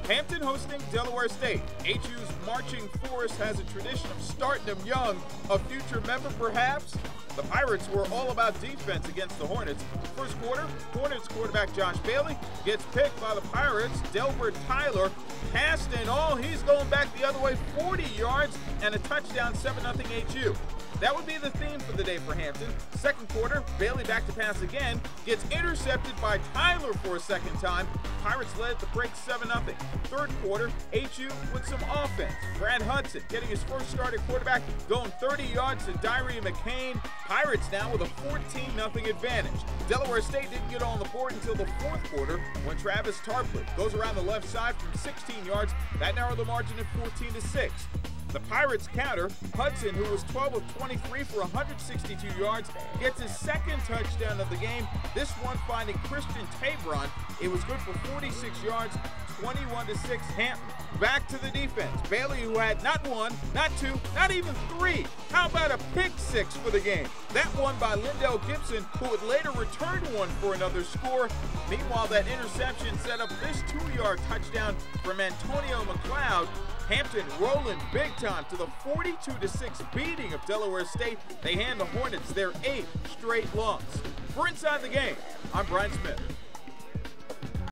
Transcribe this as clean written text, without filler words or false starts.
Hampton hosting Delaware State. HU's marching force has a tradition of starting them young. A future member, perhaps? The Pirates were all about defense against the Hornets. First quarter, Hornets quarterback Josh Bailey gets picked by the Pirates. Delaware Tyler passed and all. He's going back the other way, 40 yards and a touchdown, 7-0 HU. That would be the theme for the day for Hampton. Second quarter, Bailey back to pass again, gets intercepted by Tyler for a second time. Pirates led at the break 7-0. Third quarter, HU with some offense. Brad Hudson getting his first start at quarterback, going 30 yards to Diary McCain. Pirates now with a 14-0 advantage. Delaware State didn't get on the board until the fourth quarter when Travis Tarpley goes around the left side from 16 yards. That narrowed the margin at 14-6. The Pirates counter, Hudson, who was 12 of 23 for 162 yards, gets his second touchdown of the game, this one finding Christian Tabron. It was good for 46 yards, 21-6 Hampton. Back to the defense. Bailey, who had not one, not two, not even three. How about a pick six for the game? That one by Lindell Gibson, who would later return one for another score. Meanwhile, that interception set up this 2-yard touchdown from Antonio McLeod. Hampton rolling big time to the 42-6 beating of Delaware State. They hand the Hornets their 8th straight loss. For Inside the Game, I'm Brian Smith.